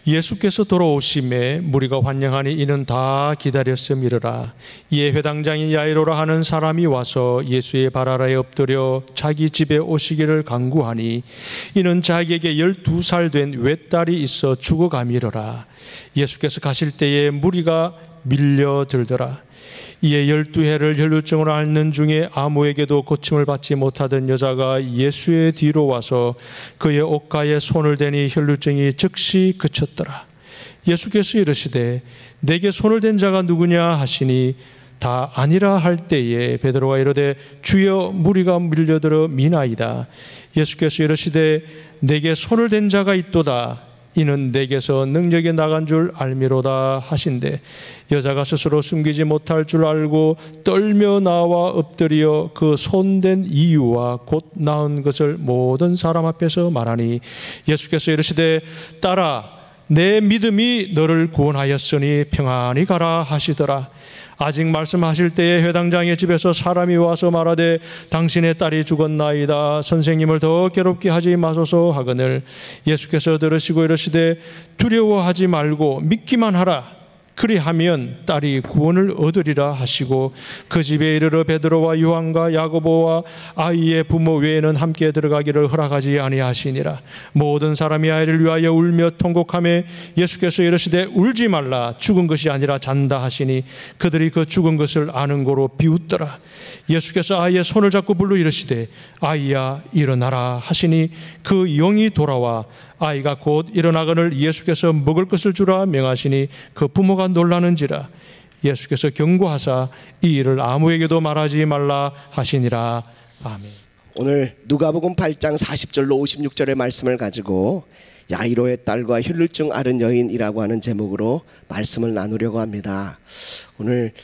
예수께서 돌아오심에 무리가 환영하니 이는 다 기다렸음이러라. 이에 회당장인 야이로라 하는 사람이 와서 예수의 발 아래에 엎드려 자기 집에 오시기를 간구하니 이는 자기에게 12살 된 외딸이 있어 죽어감이러라. 예수께서 가실 때에 무리가 밀려들더라. 이에 12해를 혈루증으로 앓는 중에 아무에게도 고침을 받지 못하던 여자가 예수의 뒤로 와서 그의 옷가에 손을 대니 혈루증이 즉시 그쳤더라. 예수께서 이르시되 내게 손을 댄 자가 누구냐 하시니 다 아니라 할 때에 베드로가 이르되 주여 무리가 밀려들어 미나이다. 예수께서 이르시되 내게 손을 댄 자가 있도다. 이는 내게서 능력이 나간 줄 알미로다 하신대 여자가 스스로 숨기지 못할 줄 알고 떨며 나와 엎드려 그 손댄 이유와 곧 나은 것을 모든 사람 앞에서 말하니 예수께서 이르시되 딸아 내 믿음이 너를 구원하였으니 평안히 가라 하시더라. 아직 말씀하실 때에 회당장의 집에서 사람이 와서 말하되 당신의 딸이 죽었나이다. 선생님을 더 괴롭게 하지 마소서 하거늘 예수께서 들으시고 이르시되 두려워하지 말고 믿기만 하라. 그리하면 딸이 구원을 얻으리라 하시고 그 집에 이르러 베드로와 요한과 야고보와 아이의 부모 외에는 함께 들어가기를 허락하지 아니하시니라. 모든 사람이 아이를 위하여 울며 통곡하며 예수께서 이르시되 울지 말라. 죽은 것이 아니라 잔다 하시니 그들이 그 죽은 것을 아는 고로 비웃더라. 예수께서 아이의 손을 잡고 불러 이르시되 아이야 일어나라 하시니 그 영이 돌아와 아이가 곧 일어나거늘 예수께서 먹을 것을 주라 명하시니 그 부모가 놀라는지라. 예수께서 경고하사 이 일을 아무에게도 말하지 말라 하시니라. 아멘. 오늘 누가복음 8장 40절로 56절의 말씀을 가지고 야이로의 딸과 혈루증 앓은 여인이라고 하는 제목으로 말씀을 나누려고 합니다. 오늘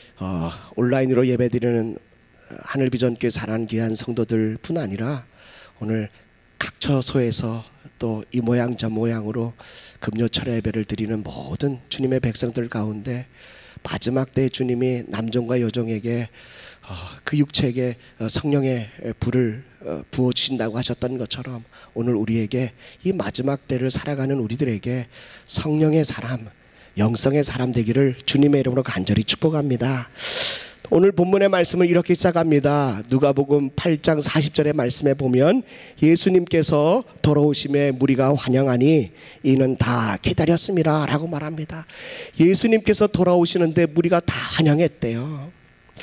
온라인으로 예배드리는 하늘비전교회 사랑하는 귀한 성도들 뿐 아니라 오늘 각 처소에서 또 이 모양 저 모양으로 금요철 예배를 드리는 모든 주님의 백성들 가운데 마지막 때 주님이 남종과 여종에게 그 육체에게 성령의 불을 부어주신다고 하셨던 것처럼 오늘 우리에게 이 마지막 때를 살아가는 우리들에게 성령의 사람, 영성의 사람 되기를 주님의 이름으로 간절히 축복합니다. 오늘 본문의 말씀을 이렇게 시작합니다. 누가복음 8장 40절의 말씀에 보면 예수님께서 돌아오심에 무리가 환영하니 이는 다 기다렸습니다 라고 말합니다. 예수님께서 돌아오시는데 무리가 다 환영했대요.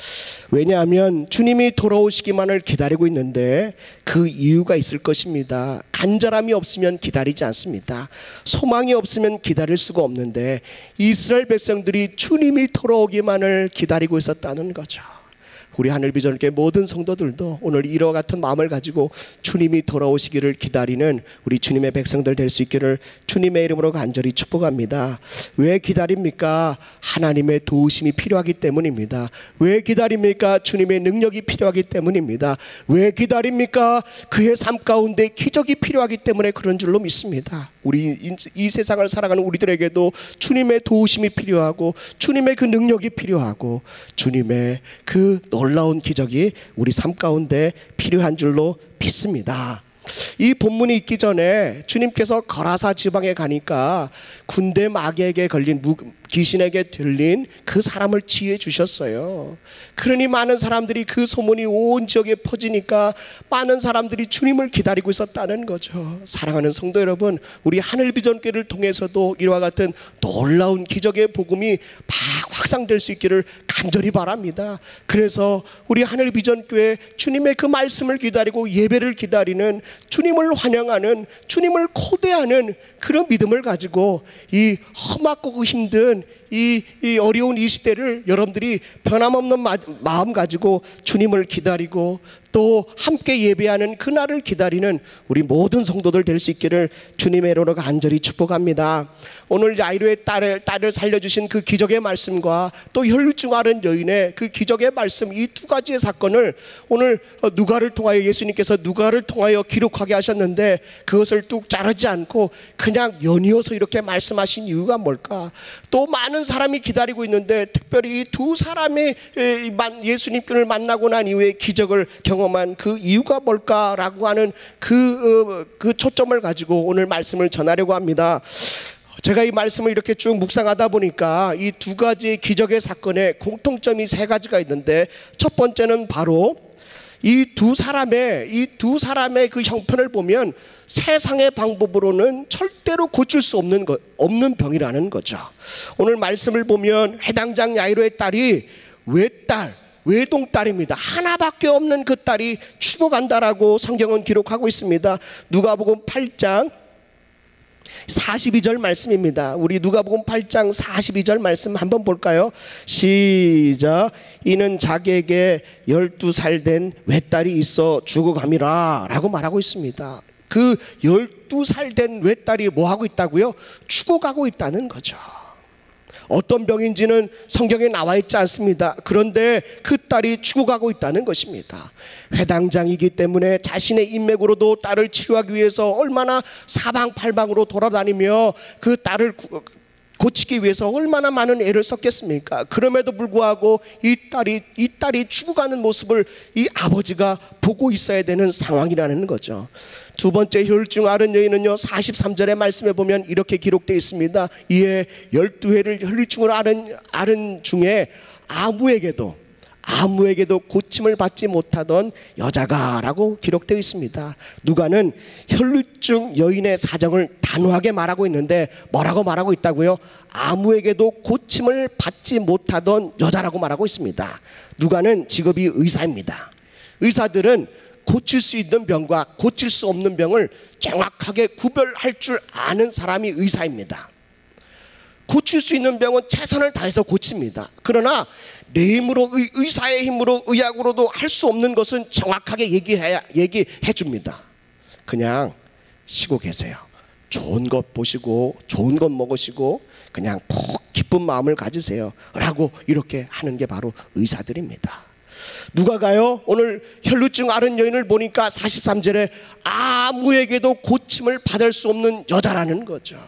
왜냐하면 주님이 돌아오시기만을 기다리고 있는데 그 이유가 있을 것입니다. 간절함이 없으면 기다리지 않습니다. 소망이 없으면 기다릴 수가 없는데 이스라엘 백성들이 주님이 돌아오기만을 기다리고 있었다는 거죠. 우리 하늘비전교회 모든 성도들도 오늘 이와 같은 마음을 가지고 주님이 돌아오시기를 기다리는 우리 주님의 백성들 될 수 있기를 주님의 이름으로 간절히 축복합니다. 왜 기다립니까? 하나님의 도우심이 필요하기 때문입니다. 왜 기다립니까? 주님의 능력이 필요하기 때문입니다. 왜 기다립니까? 그의 삶 가운데 기적이 필요하기 때문에 그런 줄로 믿습니다. 우리 이 세상을 살아가는 우리들에게도 주님의 도우심이 필요하고 주님의 그 능력이 필요하고 주님의 그 놀라운 기적이 우리 삶 가운데 필요한 줄로 믿습니다. 이 본문이 있기 전에 주님께서 거라사 지방에 가니까 군대 마귀에게 걸린 귀신에게 들린 그 사람을 지혜 주셨어요. 그러니 많은 사람들이 그 소문이 온 지역에 퍼지니까 많은 사람들이 주님을 기다리고 있었다는 거죠. 사랑하는 성도 여러분, 우리 하늘비전교회를 통해서도 이와 같은 놀라운 기적의 복음이 막 확산될 수 있기를 간절히 바랍니다. 그래서 우리 하늘비전교회 주님의 그 말씀을 기다리고 예배를 기다리는 주님을 환영하는 주님을 코대하는 그런 믿음을 가지고 이 험악고 힘든 이 어려운 이 시대를 여러분들이 변함없는 마음 가지고 주님을 기다리고 또 함께 예배하는 그날을 기다리는 우리 모든 성도들 될 수 있기를 주님의 이름으로 간절히 축복합니다. 오늘 야이로의 딸을 살려주신 그 기적의 말씀과 또 혈루증 앓은 여인의 그 기적의 말씀, 이 두 가지의 사건을 오늘 누가를 통하여 예수님께서 누가를 통하여 기록하게 하셨는데 그것을 뚝 자르지 않고 그냥 연이어서 이렇게 말씀하신 이유가 뭘까? 또 많은 사람이 기다리고 있는데 특별히 이 두 사람이 예수님을 만나고 난 이후에 기적을 경험한 그 이유가 뭘까라고 하는 그 초점을 가지고 오늘 말씀을 전하려고 합니다. 제가 이 말씀을 이렇게 쭉 묵상하다 보니까 이 두 가지 기적의 사건에 공통점이 세 가지가 있는데, 첫 번째는 바로 이 두 사람의 그 형편을 보면 세상의 방법으로는 절대로 고칠 수 없는 병이라는 거죠. 오늘 말씀을 보면 회당장 야이로의 딸이 외동딸입니다. 하나밖에 없는 그 딸이 죽어간다라고 성경은 기록하고 있습니다. 누가복음 8장 42절 말씀입니다. 우리 누가복음 8장 42절 말씀 한번 볼까요? 시작. 이는 자기에게 12살 된 외딸이 있어 죽어감이라 라고 말하고 있습니다. 그 12살 된 외딸이 뭐하고 있다고요? 죽어가고 있다는 거죠. 어떤 병인지는 성경에 나와 있지 않습니다. 그런데 그 딸이 죽어가고 있다는 것입니다. 회당장이기 때문에 자신의 인맥으로도 딸을 치료하기 위해서 얼마나 사방팔방으로 돌아다니며 그 딸을 고치기 위해서 얼마나 많은 애를 썼겠습니까? 그럼에도 불구하고 이 딸이 죽어가는 모습을 이 아버지가 보고 있어야 되는 상황이라는 거죠. 두 번째 혈루증 앓은 여인은요, 43절의 말씀에 보면 이렇게 기록되어 있습니다. 이에 12회를 혈루증을 앓은 중에 아무에게도 고침을 받지 못하던 여자가 라고 기록되어 있습니다. 누가는 혈루증 여인의 사정을 단호하게 말하고 있는데 뭐라고 말하고 있다고요? 아무에게도 고침을 받지 못하던 여자라고 말하고 있습니다. 누가는 직업이 의사입니다. 의사들은 고칠 수 있는 병과 고칠 수 없는 병을 정확하게 구별할 줄 아는 사람이 의사입니다. 고칠 수 있는 병은 최선을 다해서 고칩니다. 그러나 내 힘으로, 의사의 힘으로, 의학으로도 할 수 없는 것은 정확하게 얘기해 줍니다. 그냥 쉬고 계세요. 좋은 것 보시고 좋은 것 먹으시고 그냥 푹 기쁜 마음을 가지세요 라고 이렇게 하는 게 바로 의사들입니다. 누가가요, 오늘 혈루증 앓은 여인을 보니까 43절에 아무에게도 고침을 받을 수 없는 여자라는 거죠.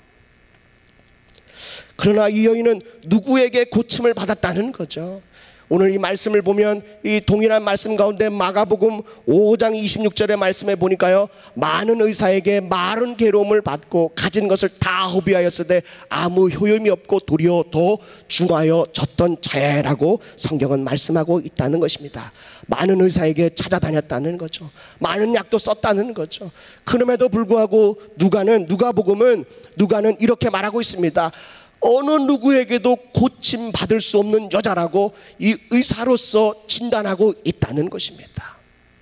그러나 이 여인은 누구에게 고침을 받았다는 거죠. 오늘 이 말씀을 보면 이 동일한 말씀 가운데 마가복음 5장 26절의 말씀에 보니까요, 많은 의사에게 많은 괴로움을 받고 가진 것을 다 허비하였으되 아무 효용이 없고 도리어 더 중하여 졌던 자라고 성경은 말씀하고 있다는 것입니다. 많은 의사에게 찾아다녔다는 거죠. 많은 약도 썼다는 거죠. 그럼에도 불구하고 누가는 이렇게 말하고 있습니다. 어느 누구에게도 고침 받을 수 없는 여자라고 이 의사로서 진단하고 있다는 것입니다.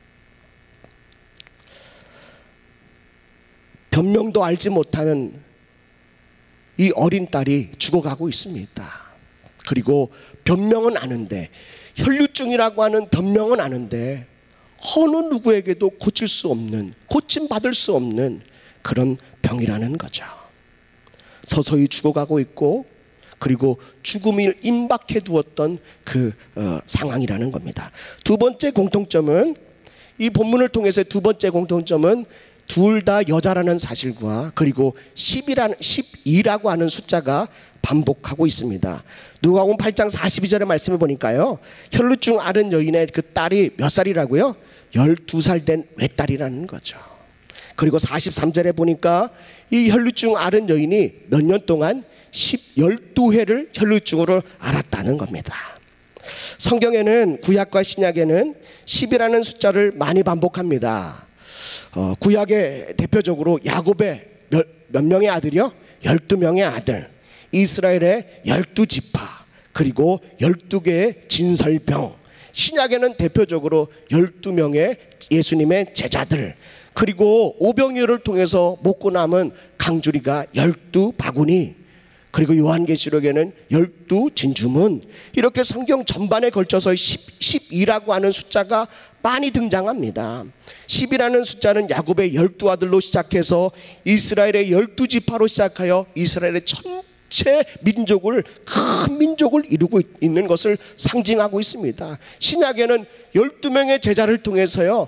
변명도 알지 못하는 이 어린 딸이 죽어가고 있습니다. 그리고 변명은 아는데, 혈루증이라고 하는 변명은 아는데 어느 누구에게도 고칠 수 없는, 고침 받을 수 없는 그런 병이라는 거죠. 서서히 죽어가고 있고, 그리고 죽음을 임박해 두었던 그 상황이라는 겁니다. 두 번째 공통점은, 이 본문을 통해서 두 번째 공통점은 둘 다 여자라는 사실과 그리고 12라고 하는 숫자가 반복하고 있습니다. 누가복음 8장 42절의 말씀을 보니까요, 혈루증 앓은 여인의 그 딸이 몇 살이라고요? 12살 된 외딸이라는 거죠. 그리고 43절에 보니까 이 혈루증 앓은 여인이 몇 년 동안 12회를 혈루증으로 앓았다는 겁니다. 성경에는, 구약과 신약에는 10이라는 숫자를 많이 반복합니다. 구약에 대표적으로 야곱의 몇 명의 아들이요? 12명의 아들, 이스라엘의 12지파, 그리고 12개의 진설병. 신약에는 대표적으로 12명의 예수님의 제자들, 그리고 오병이어를 통해서 먹고 남은 강주리가 12바구니, 그리고 요한계시록에는 12진주문, 이렇게 성경 전반에 걸쳐서 12라고 하는 숫자가 많이 등장합니다. 10이라는 숫자는 야곱의 12아들로 시작해서 이스라엘의 12지파로 시작하여 이스라엘의 전체 민족을, 큰 민족을 이루고 있는 것을 상징하고 있습니다. 신약에는 12명의 제자를 통해서요,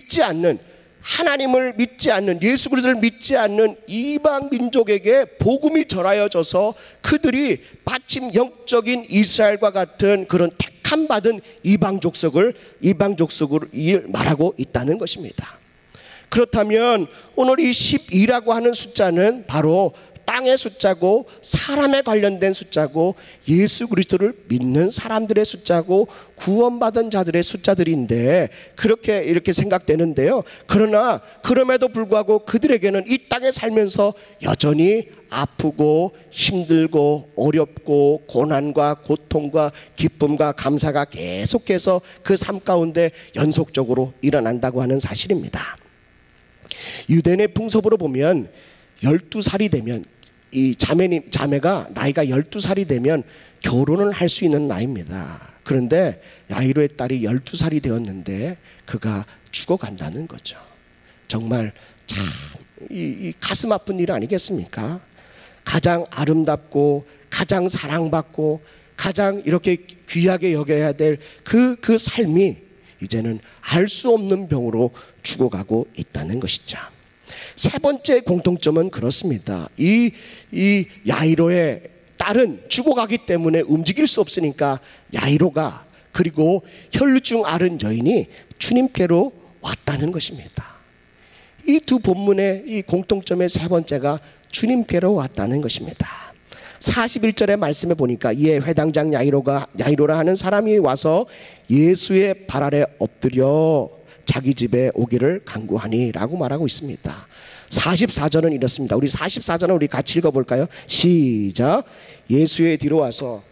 하나님을 믿지 않는, 예수 그리스도를 믿지 않는 이방 민족에게 복음이 전하여져서 그들이 마침 영적인 이스라엘과 같은 그런 택함 받은 이방 족속을 말하고 있다는 것입니다. 그렇다면 오늘 이 12라고 하는 숫자는 바로 땅의 숫자고 사람에 관련된 숫자고 예수 그리스도를 믿는 사람들의 숫자고 구원받은 자들의 숫자들인데 그렇게 이렇게 생각되는데요. 그러나 그럼에도 불구하고 그들에게는 이 땅에 살면서 여전히 아프고 힘들고 어렵고 고난과 고통과 기쁨과 감사가 계속해서 그 삶 가운데 연속적으로 일어난다고 하는 사실입니다. 유대인의 풍습으로 보면 12살이 되면 이 자매가 나이가 12살이 되면 결혼을 할 수 있는 나이입니다. 그런데 야이로의 딸이 12살이 되었는데 그가 죽어간다는 거죠. 정말 참 이 가슴 아픈 일 아니겠습니까? 가장 아름답고 가장 사랑받고 가장 이렇게 귀하게 여겨야 될 그 삶이 이제는 알 수 없는 병으로 죽어가고 있다는 것이죠. 세 번째 공통점은 그렇습니다. 이 야이로의 딸은 죽어가기 때문에 움직일 수 없으니까 야이로가 그리고 혈루증 앓은 여인이 주님께로 왔다는 것입니다. 이 두 본문의 이 공통점의 세 번째가 주님께로 왔다는 것입니다. 41절의 말씀에 보니까 이에 회당장 야이로라 하는 사람이 와서 예수의 발 아래 엎드려 자기 집에 오기를 간구하니 라고 말하고 있습니다. 44절은 이렇습니다. 우리 44절은 우리 같이 읽어볼까요? 시작. 예수의 뒤로 와서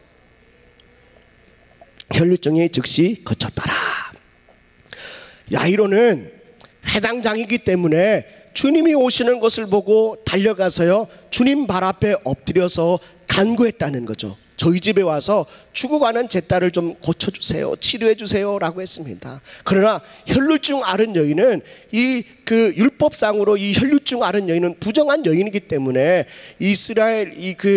혈루증이 즉시 그쳤더라. 야이로는 회당장이기 때문에 주님이 오시는 것을 보고 달려가서요 주님 발 앞에 엎드려서 간구했다는 거죠. 저희 집에 와서 죽어가는 제 딸을 좀 고쳐주세요, 치료해주세요 라고 했습니다. 그러나 혈루증 앓은 여인은 그 율법상으로 이 혈루증 앓은 여인은 부정한 여인이기 때문에 이스라엘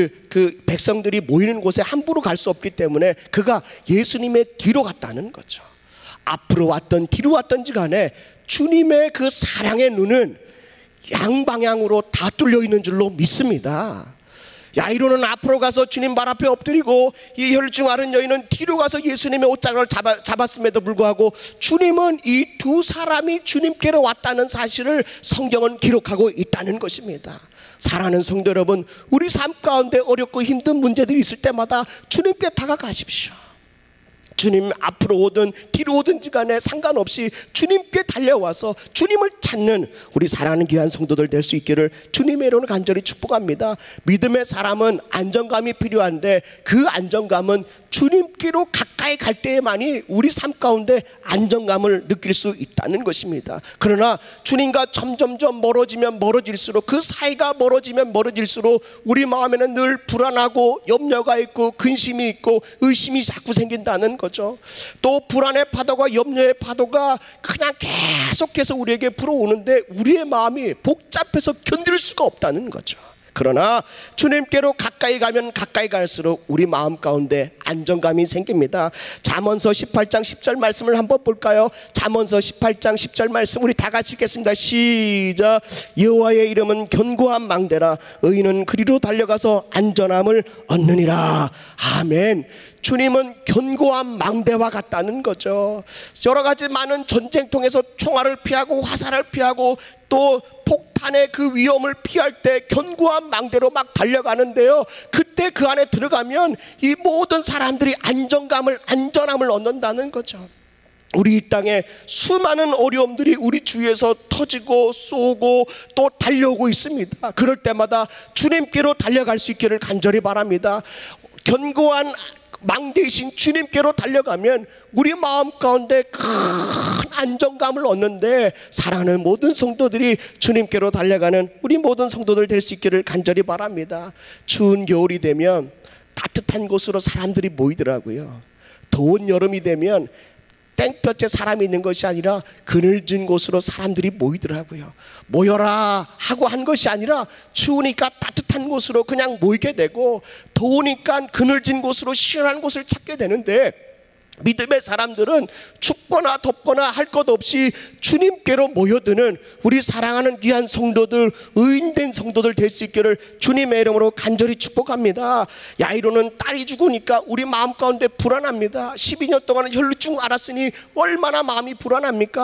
그 백성들이 모이는 곳에 함부로 갈 수 없기 때문에 그가 예수님의 뒤로 갔다는 거죠. 앞으로 왔던 뒤로 왔던지 간에 주님의 그 사랑의 눈은 양방향으로 다 뚫려 있는 줄로 믿습니다. 야이로는 앞으로 가서 주님 발 앞에 엎드리고 이 혈루증 앓은 여인은 뒤로 가서 예수님의 옷장을 잡았음에도 불구하고 주님은 이 두 사람이 주님께로 왔다는 사실을 성경은 기록하고 있다는 것입니다. 사랑하는 성도 여러분, 우리 삶 가운데 어렵고 힘든 문제들이 있을 때마다 주님께 다가가십시오. 주님 앞으로 오든 뒤로 오든지 간에 상관없이 주님께 달려와서 주님을 찾는 우리 사랑하는 귀한 성도들 될 수 있기를 주님의 이름으로 간절히 축복합니다. 믿음의 사람은 안정감이 필요한데 그 안정감은 주님께로 가까이 갈 때에만이 우리 삶 가운데 안정감을 느낄 수 있다는 것입니다. 그러나 주님과 점점점 멀어지면 멀어질수록 그 사이가 멀어지면 멀어질수록 우리 마음에는 늘 불안하고 염려가 있고 근심이 있고 의심이 자꾸 생긴다는 거죠. 또 불안의 파도가 염려의 파도가 그냥 계속해서 우리에게 불어오는데 우리의 마음이 복잡해서 견딜 수가 없다는 거죠. 그러나 주님께로 가까이 가면 가까이 갈수록 우리 마음 가운데 안정감이 생깁니다. 잠언서 18장 10절 말씀을 한번 볼까요? 잠언서 18장 10절 말씀 우리 다 같이 읽겠습니다. 시작. 여호와의 이름은 견고한 망대라 의인은 그리로 달려가서 안전함을 얻느니라. 아멘. 주님은 견고한 망대와 같다는 거죠. 여러 가지 많은 전쟁통에서 총알을 피하고 화살을 피하고 또 폭탄의 그 위험을 피할 때 견고한 망대로 막 달려가는데요, 그때 그 안에 들어가면 이 모든 사람들이 안전함을 얻는다는 거죠. 우리 이 땅에 수많은 어려움들이 우리 주위에서 터지고 쏘고 또 달려오고 있습니다. 그럴 때마다 주님께로 달려갈 수 있기를 간절히 바랍니다. 견고한 망대이신 주님께로 달려가면 우리 마음 가운데 큰 안정감을 얻는데, 사랑하는 모든 성도들이 주님께로 달려가는 우리 모든 성도들 될 수 있기를 간절히 바랍니다. 추운 겨울이 되면 따뜻한 곳으로 사람들이 모이더라고요. 더운 여름이 되면 땡볕에 사람이 있는 것이 아니라 그늘진 곳으로 사람들이 모이더라고요. 모여라 하고 한 것이 아니라 추우니까 따뜻한 곳으로 그냥 모이게 되고, 더우니까 그늘진 곳으로 시원한 곳을 찾게 되는데, 믿음의 사람들은 춥거나 덥거나 할 것 없이 주님께로 모여드는 우리 사랑하는 귀한 성도들, 의인된 성도들 될 수 있기를 주님의 이름으로 간절히 축복합니다. 야이로는 딸이 죽으니까 우리 마음 가운데 불안합니다. 12년 동안 혈루증 앓았으니 얼마나 마음이 불안합니까?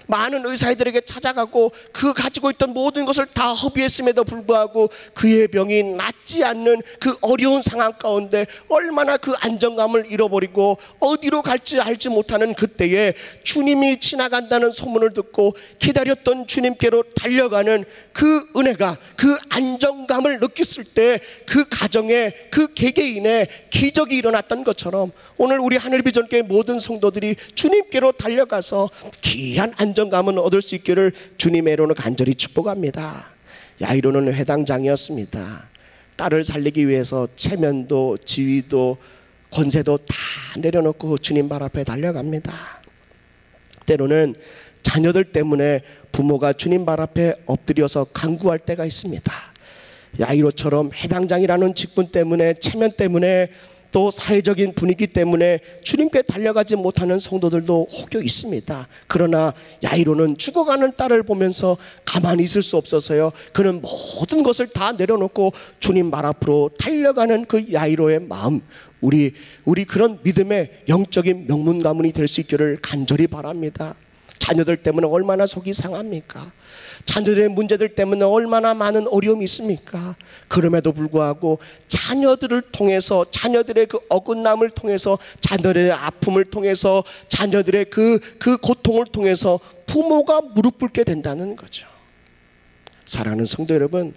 많은 의사들에게 찾아가고 그 가지고 있던 모든 것을 다 허비했음에도 불구하고 그의 병이 낫지 않는 그 어려운 상황 가운데 얼마나 그 안정감을 잃어버리고 어디로 갈지 알지 못하는 그때에 주님이 지나간다는 소문을 듣고 기다렸던 주님께로 달려가는 그 은혜가, 그 안정감을 느꼈을 때 그 가정에, 그 개개인의 기적이 일어났던 것처럼 오늘 우리 하늘비전교회 모든 성도들이 주님께로 달려가서 귀한 안정감을 얻을 수 있기를 주님의 이름으로 간절히 축복합니다. 야이로는 회당장이었습니다. 딸을 살리기 위해서 체면도 지위도 권세도 다 내려놓고 주님 발 앞에 달려갑니다. 때로는 자녀들 때문에 부모가 주님 발 앞에 엎드려서 간구할 때가 있습니다. 야이로처럼 회당장이라는 직분 때문에, 체면 때문에, 또 사회적인 분위기 때문에 주님께 달려가지 못하는 성도들도 혹여 있습니다. 그러나 야이로는 죽어가는 딸을 보면서 가만히 있을 수 없어서요, 그는 모든 것을 다 내려놓고 주님 발 앞으로 달려가는 그 야이로의 마음, 우리 그런 믿음의 영적인 명문 가문이 될 수 있기를 간절히 바랍니다. 자녀들 때문에 얼마나 속이 상합니까? 자녀들의 문제들 때문에 얼마나 많은 어려움이 있습니까? 그럼에도 불구하고 자녀들을 통해서, 자녀들의 그 어긋남을 통해서, 자녀들의 아픔을 통해서, 자녀들의 그 고통을 통해서 부모가 무릎 꿇게 된다는 거죠. 사랑하는 성도 여러분,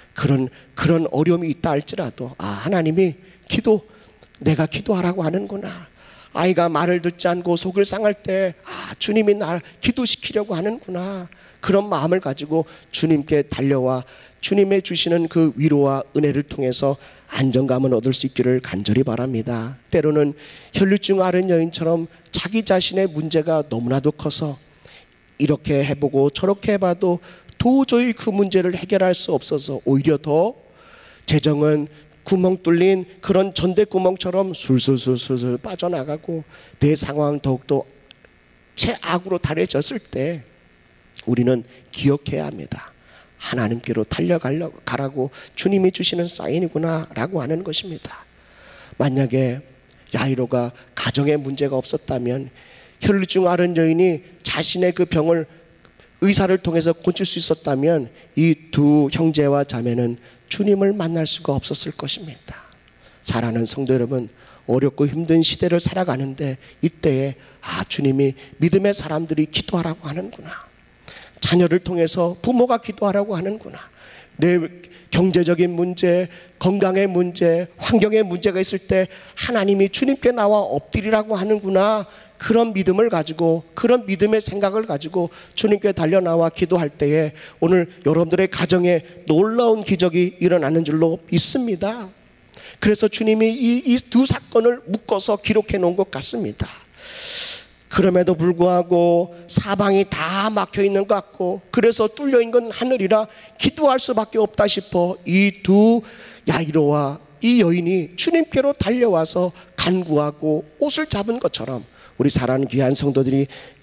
그런 어려움이 있다 할지라도 하나님이 내가 기도하라고 하는구나. 아이가 말을 듣지 않고 속을 상할 때 주님이 나를 기도시키려고 하는구나. 그런 마음을 가지고 주님께 달려와 주님의 주시는 그 위로와 은혜를 통해서 안정감을 얻을 수 있기를 간절히 바랍니다. 때로는 혈류증 앓은 여인처럼 자기 자신의 문제가 너무나도 커서 이렇게 해보고 저렇게 해봐도 도저히 그 문제를 해결할 수 없어서 오히려 더 재정은 구멍 뚫린 그런 전대구멍처럼 술술술술 빠져나가고 내 상황 더욱더 최악으로 달해졌을 때 우리는 기억해야 합니다. 하나님께로 달려가라고 주님이 주시는 사인이구나 라고 하는 것입니다. 만약에 야이로가 가정에 문제가 없었다면, 혈류증 앓은 여인이 자신의 그 병을 의사를 통해서 고칠 수 있었다면 이 두 형제와 자매는 주님을 만날 수가 없었을 것입니다. 사랑하는 성도 여러분, 어렵고 힘든 시대를 살아가는데 이때에 주님이 믿음의 사람들이 기도하라고 하는구나. 자녀를 통해서 부모가 기도하라고 하는구나. 내 경제적인 문제, 건강의 문제, 환경의 문제가 있을 때 하나님이 주님께 나와 엎드리라고 하는구나. 그런 믿음을 가지고, 그런 믿음의 생각을 가지고 주님께 달려나와 기도할 때에 오늘 여러분들의 가정에 놀라운 기적이 일어나는 줄로 믿습니다. 그래서 주님이 이 두 사건을 묶어서 기록해 놓은 것 같습니다. 그럼에도 불구하고 사방이 다 막혀 있는 것 같고, 그래서 뚫려 있는 건 하늘이라 기도할 수밖에 없다 싶어 이 두 야이로와 이 여인이 주님께로 달려와서 간구하고 옷을 잡은 것처럼 우리 사랑하는 귀한 성도들이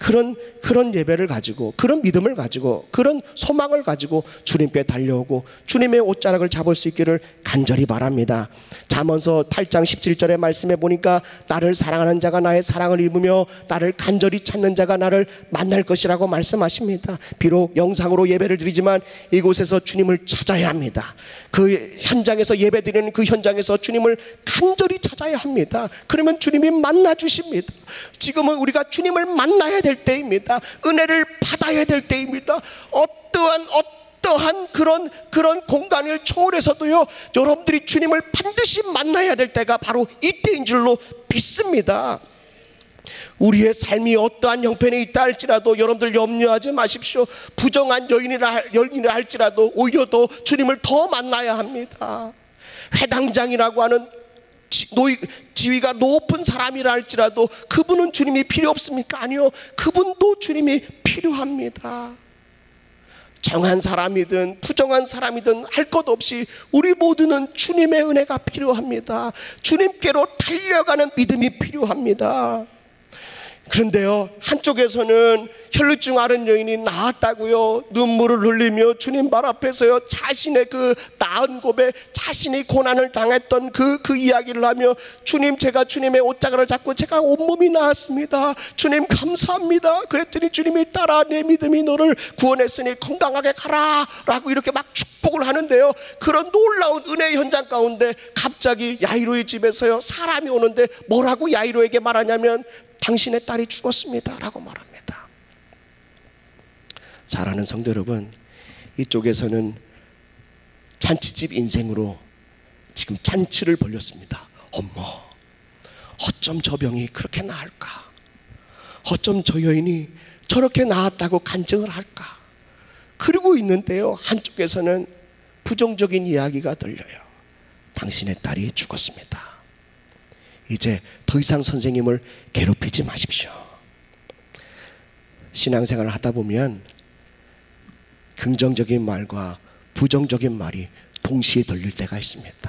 그런 예배를 가지고, 그런 믿음을 가지고, 그런 소망을 가지고 주님께 달려오고 주님의 옷자락을 잡을 수 있기를 간절히 바랍니다. 잠언서 8장 17절의 말씀에 보니까 나를 사랑하는 자가 나의 사랑을 입으며 나를 간절히 찾는 자가 나를 만날 것이라고 말씀하십니다. 비록 영상으로 예배를 드리지만 이곳에서 주님을 찾아야 합니다. 그 현장에서 예배드리는 그 현장에서 주님을 간절히 찾아야 합니다. 그러면 주님이 만나 주십니다. 지금은 우리가 주님을 만나야 될 때입니다. 은혜를 받아야 될 때입니다. 어떠한 그런 공간을 초월해서도요, 여러분들이 주님을 반드시 만나야 될 때가 바로 이때인 줄로 믿습니다. 우리의 삶이 어떠한 형편에 있다 할지라도 여러분들 염려하지 마십시오. 부정한 여인이라 할지라도 오히려 더 주님을 더 만나야 합니다. 회당장이라고 하는 지위가 높은 사람이라 할지라도 그분은 주님이 필요 없습니까? 아니요, 그분도 주님이 필요합니다. 정한 사람이든 부정한 사람이든 할 것 없이 우리 모두는 주님의 은혜가 필요합니다. 주님께로 달려가는 믿음이 필요합니다. 그런데요, 한쪽에서는 혈루증 앓은 여인이 나았다고요 눈물을 흘리며 주님 발 앞에서요 자신의 그 나은 고백, 자신이 고난을 당했던 그 이야기를 하며, 주님, 제가 주님의 옷자락을 잡고 제가 온몸이 나았습니다, 주님 감사합니다. 그랬더니 주님이, 따라 내 믿음이 너를 구원했으니 건강하게 가라 라고 이렇게 막 축복을 하는데요, 그런 놀라운 은혜 현장 가운데 갑자기 야이로의 집에서요 사람이 오는데 뭐라고 야이로에게 말하냐면, 당신의 딸이 죽었습니다 라고 말합니다. 사랑하는 성도 여러분, 이쪽에서는 잔치집 인생으로 지금 잔치를 벌였습니다. 어머, 어쩜 저 병이 그렇게 나을까? 어쩜 저 여인이 저렇게 나았다고 간증을 할까? 그러고 있는데요, 한쪽에서는 부정적인 이야기가 들려요. 당신의 딸이 죽었습니다. 이제 더 이상 선생님을 괴롭히지 마십시오. 신앙생활을 하다 보면 긍정적인 말과 부정적인 말이 동시에 들릴 때가 있습니다.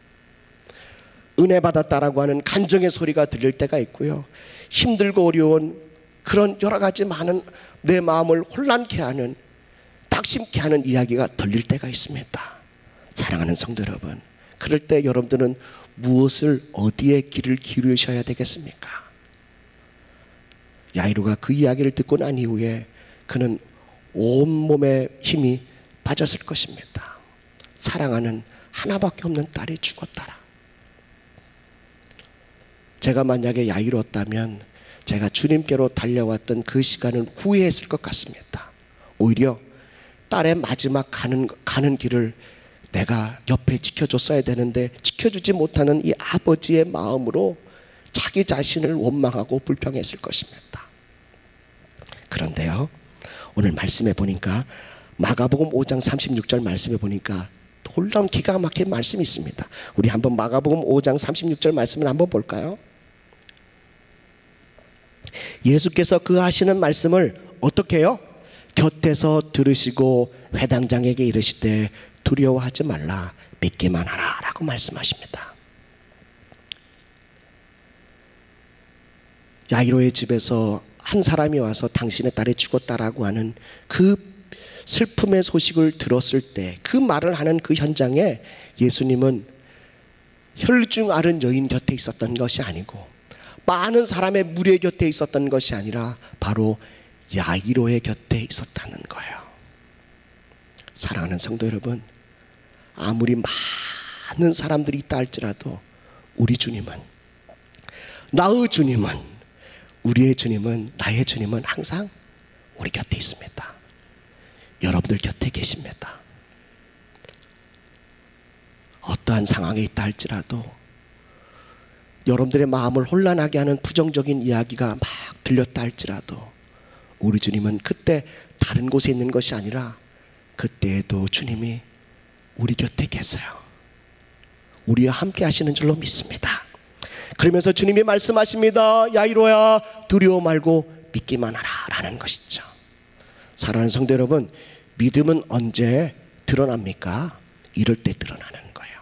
은혜 받았다라고 하는 간증의 소리가 들릴 때가 있고요, 힘들고 어려운 그런 여러 가지 많은 내 마음을 혼란케 하는, 낙심케 하는 이야기가 들릴 때가 있습니다. 사랑하는 성도 여러분, 그럴 때 여러분들은 무엇을, 어디에 귀를 기울이셔야 되겠습니까? 야이로가 그 이야기를 듣고 난 이후에 그는 온몸에 힘이 빠졌을 것입니다. 사랑하는 하나밖에 없는 딸이 죽었다라. 제가 만약에 야이로였다면 제가 주님께로 달려왔던 그 시간을 후회했을 것 같습니다. 오히려 딸의 마지막 가는 길을 내가 옆에 지켜줬어야 되는데 지켜주지 못하는 이 아버지의 마음으로 자기 자신을 원망하고 불평했을 것입니다. 그런데요, 오늘 말씀해 보니까, 마가복음 5장 36절 말씀해 보니까 놀라운 기가 막힌 말씀이 있습니다. 우리 한번 마가복음 5장 36절 말씀을 한번 볼까요? 예수께서 그 하시는 말씀을 어떻게 해요? 곁에서 들으시고 회당장에게 이르시되 두려워하지 말라, 믿기만 하라 라고 말씀하십니다. 야이로의 집에서 한 사람이 와서 당신의 딸이 죽었다라고 하는 그 슬픔의 소식을 들었을 때, 그 말을 하는 그 현장에 예수님은 혈루증 앓은 여인 곁에 있었던 것이 아니고, 많은 사람의 무리의 곁에 있었던 것이 아니라 바로 야이로의 곁에 있었다는 거예요. 사랑하는 성도 여러분, 아무리 많은 사람들이 있다 할지라도 우리 주님은, 나의 주님은, 우리의 주님은, 나의 주님은 항상 우리 곁에 있습니다. 여러분들 곁에 계십니다. 어떠한 상황에 있다 할지라도, 여러분들의 마음을 혼란하게 하는 부정적인 이야기가 막 들렸다 할지라도, 우리 주님은 그때 다른 곳에 있는 것이 아니라 그때에도 주님이 우리 곁에 계세요. 우리와 함께 하시는 줄로 믿습니다. 그러면서 주님이 말씀하십니다. 야이로야, 두려워 말고 믿기만 하라 라는 것이죠. 사랑하는 성도 여러분, 믿음은 언제 드러납니까? 이럴 때 드러나는 거예요.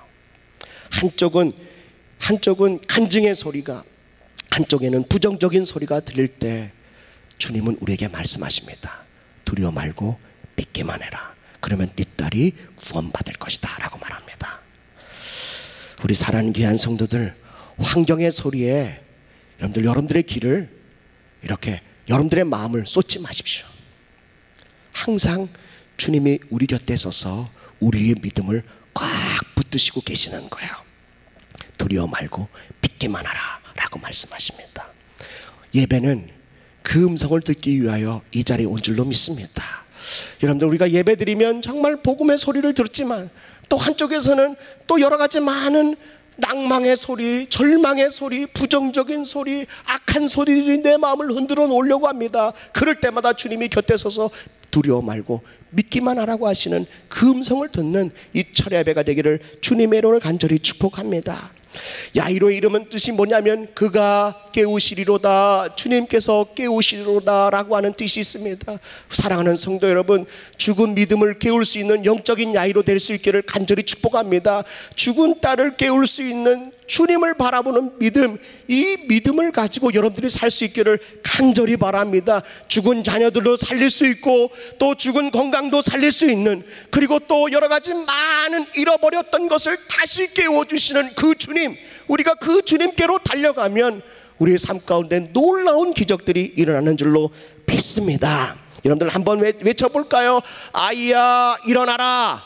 한쪽은 간증의 소리가, 한쪽에는 부정적인 소리가 들릴 때 주님은 우리에게 말씀하십니다. 두려워 말고 믿기만 해라. 그러면 네 딸이 구원받을 것이다 라고 말합니다. 우리 사랑하는 귀한 성도들, 환경의 소리에 여러분들의 귀를, 이렇게 여러분들의 마음을 쏟지 마십시오. 항상 주님이 우리 곁에 서서 우리의 믿음을 꽉 붙드시고 계시는 거예요. 두려워 말고 믿기만 하라 라고 말씀하십니다. 예배는 그 음성을 듣기 위하여 이 자리에 온 줄로 믿습니다. 여러분들, 우리가 예배 드리면 정말 복음의 소리를 들었지만, 또 한쪽에서는 또 여러 가지 많은 낭망의 소리, 절망의 소리, 부정적인 소리, 악한 소리들이 내 마음을 흔들어 놓으려고 합니다. 그럴 때마다 주님이 곁에 서서 두려워 말고 믿기만 하라고 하시는 그 음성을 듣는 이 철야 예배가 되기를 주님의 이름으로 간절히 축복합니다. 야이로의 이름은 뜻이 뭐냐면 그가 깨우시리로다, 주님께서 깨우시리로다 라고 하는 뜻이 있습니다. 사랑하는 성도 여러분, 죽은 믿음을 깨울 수 있는 영적인 야이로 될 수 있기를 간절히 축복합니다. 죽은 딸을 깨울 수 있는 주님을 바라보는 믿음, 이 믿음을 가지고 여러분들이 살 수 있기를 간절히 바랍니다. 죽은 자녀들도 살릴 수 있고 또 죽은 건강도 살릴 수 있는, 그리고 또 여러 가지 많은 잃어버렸던 것을 다시 깨워주시는 그 주님, 우리가 그 주님께로 달려가면 우리의 삶 가운데 놀라운 기적들이 일어나는 줄로 믿습니다. 여러분들 한번 외쳐볼까요? 아이야 일어나라.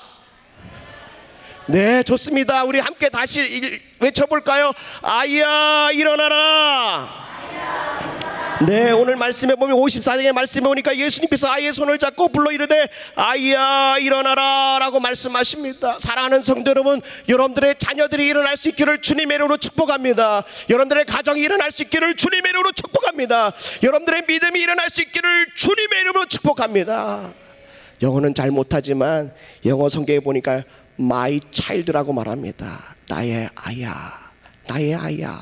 네, 좋습니다. 우리 함께 다시 외쳐볼까요? 아이야 일어나라. 네, 오늘 말씀에 보면 54장의 말씀에 보니까 예수님께서 아이의 손을 잡고 불러 이르되 아이야 일어나라 라고 말씀하십니다. 사랑하는 성도 여러분, 여러분들의 자녀들이 일어날 수 있기를 주님의 이름으로 축복합니다. 여러분들의 가정이 일어날 수 있기를 주님의 이름으로 축복합니다. 여러분들의 믿음이 일어날 수 있기를 주님의 이름으로 축복합니다. 영어는 잘 못하지만 영어 성경에 보니까 My child라고 말합니다. 나의 아이야, 나의 아이야.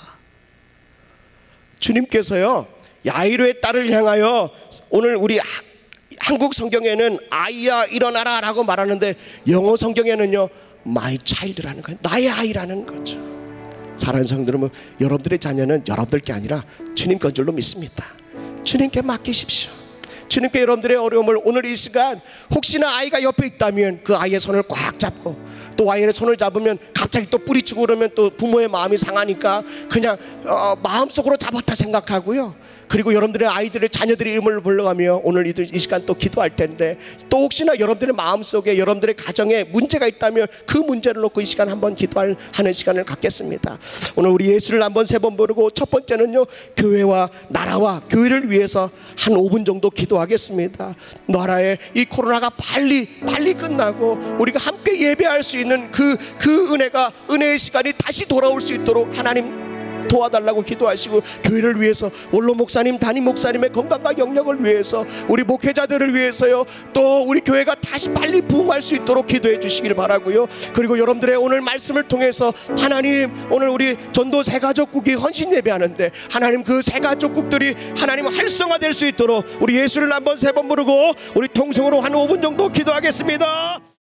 주님께서요 야이로의 딸을 향하여, 오늘 우리 한국 성경에는 아이야 일어나라 라고 말하는데 영어 성경에는요 My child라는 거예요. 나의 아이라는 거죠. 사랑하는 성도 여러분, 여러분들의 자녀는 여러분들 게 아니라 주님 건 줄로 믿습니다. 주님께 맡기십시오. 주님께 여러분들의 어려움을, 오늘 이 시간 혹시나 아이가 옆에 있다면 그 아이의 손을 꽉 잡고, 또 아이의 손을 잡으면 갑자기 또 뿌리치고 그러면 또 부모의 마음이 상하니까 그냥 마음속으로 잡았다 생각하고요. 그리고 여러분들의 아이들의 자녀들의 이름을 불러가며 오늘 이 시간 또 기도할 텐데, 또 혹시나 여러분들의 마음속에 여러분들의 가정에 문제가 있다면 그 문제를 놓고 이 시간 한번 기도하는 시간을 갖겠습니다. 오늘 우리 예수를 한번 3번 부르고, 첫 번째는요 교회와 나라와 교회를 위해서 한 5분 정도 기도하겠습니다. 나라의 이 코로나가 빨리 끝나고 우리가 함께 예배할 수 있는 그 은혜의 시간이 다시 돌아올 수 있도록 하나님 도와달라고 기도하시고, 교회를 위해서 원로 목사님, 담임 목사님의 건강과 영역을 위해서, 우리 목회자들을 위해서요, 또 우리 교회가 다시 빨리 부흥할 수 있도록 기도해 주시길 바라고요. 그리고 여러분들의 오늘 말씀을 통해서 하나님, 오늘 우리 전도 새가족국이 헌신 예배하는데 하나님 그 새가족국들이 하나님 활성화될 수 있도록 우리 예수를 한번 3번 부르고 우리 통성으로 한 5분 정도 기도하겠습니다.